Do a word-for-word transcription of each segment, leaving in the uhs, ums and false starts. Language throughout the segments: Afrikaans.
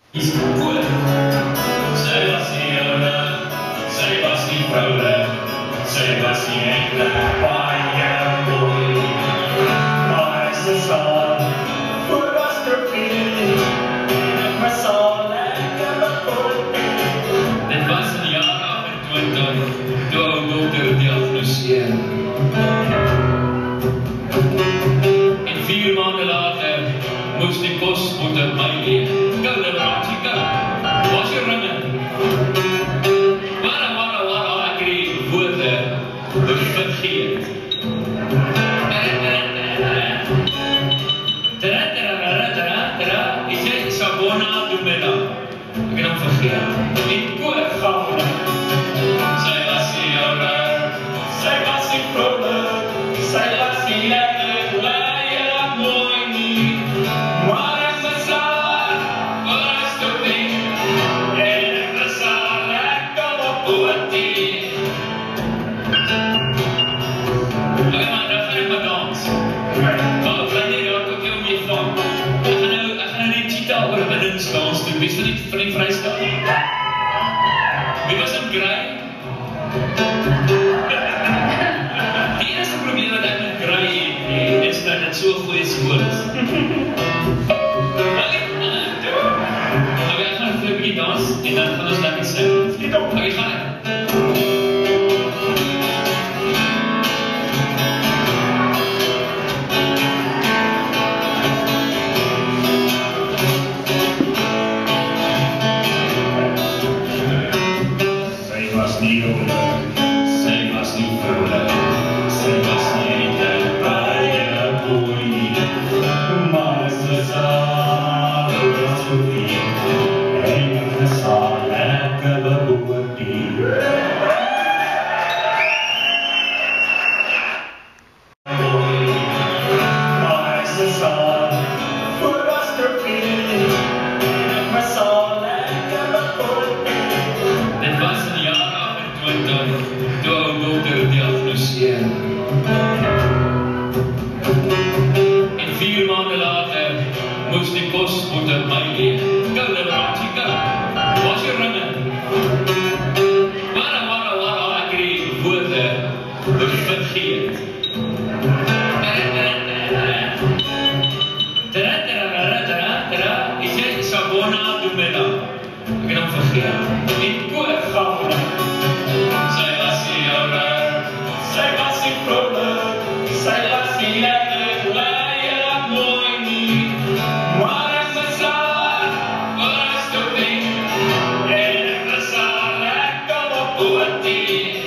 Is goed. Zij was niet ouder, zij was niet ouder, zij was niet enkele paaienboei. Maar ze zat voor was er veel, maar zo lekker bekoeld. Dit was een jaar achtentwintig, toen we dokter diagnoseerde. En vier maanden later moest die postbode mij leren. Koude Bratica, was je ringen? Wara, wara, wara, ek het die woorde vergeet. Is jy Sabona Dumela? Ek het hom vergeet. En koor gaan. Sy was nie ouder, sy was nie vrolijk, sy was nie lekker, leie mooi nie. Maar ek was daar, waar ek stop nie, en ek was daar lekker op boetie. Oké, maar dan gaan ek maar dans. Maar ek gaan nie daar ook jou mee van. Ek gaan nou, ek gaan nou die cheetah oor binnens dans doen. Wees van die, van die vrystaat? Wie was hem kry? Die enige probleem wat ek met kry het, is dat het so goeie skool is. Ok, ek gaan vir 'n bietjie dans en dan gaan ons lekker sing. Ok, gaan ek. Sy was nie ouder, sy was nie vrolijk, sy was nie enkele paaienboei. Maar sy sal was verveel, en ek sal lekker bekoortie. Maar sy sal voor was verveel, en ek sal lekker bekoortie. Dit was in die jaar achtentwintig, toe ou dokter diagnoseerde. En vier maanden later moest die postbode my leren. Koude Bratica, was je ringen? Wara, wara, wara, ek het die woorde vergeet. Is jy Sabona Dumela? Ek het hom vergeet. En koor gaan. Sy was nie ouder, sy was nie vrolijk, sy was nie lekker, leie mooi nie. Maar ek was daar, waar ek stop nie, en ek was daar lekker op boetie.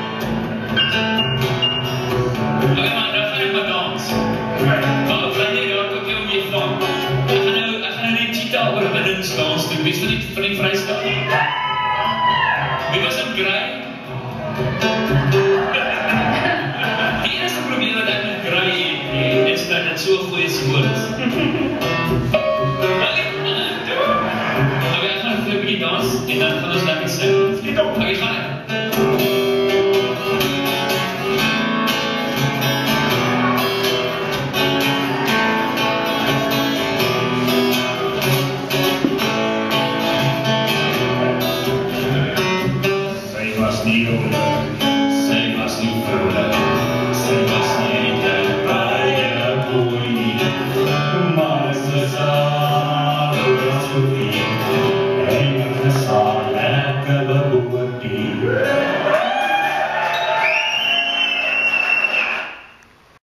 Ok, maar dan gaan ek maar dans. Maar ek gaan nie daar ook jou mee van. Ek gaan nou, ek gaan nou die cheetah oor binnens dans doen. Wees van die, van die vrystaat? Wie was hem kry? Die enige probleem wat ek met kry het, is dat het so goeie skool is. Ok, ek gaan vir 'n bietjie dans en dan gaan